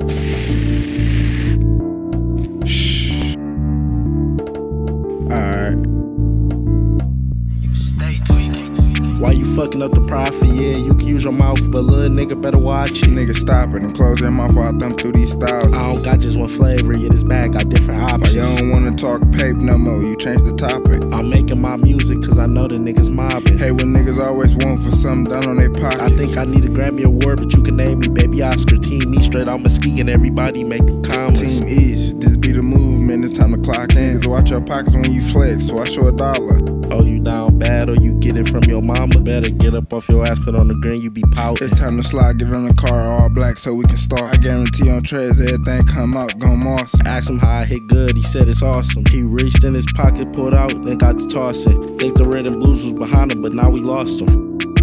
Shh. Alright. Why you fucking up the profit? Yeah, you can use your mouth, but little nigga better watch it. Nigga, stop it and close their mouth while I thumb through these styles. I don't got just one flavor, yeah, this bag got different options. You don't wanna talk pape no more, you change the topic. I'm making my music cause I know the niggas mobbing. Hey, when niggas always want for something done on their pockets. I think I need a Grammy award, but you can name me Baby Oscar. Team E straight out Muskegon, everybody making comments. Team East, this be the movement, it's time to clock in. So watch your pockets when you flex, so I show $1. Oh, you down bad or you get it from your mama? Better get up off your ass, put on the green, you be pouting. It's time to slide, get on the car all black so we can start. I guarantee on Trez, everything come out, gon' moss. Asked him how I hit good, he said it's awesome. He reached in his pocket, pulled out, then got to toss it. Think the red and blues was behind him, but now we lost him.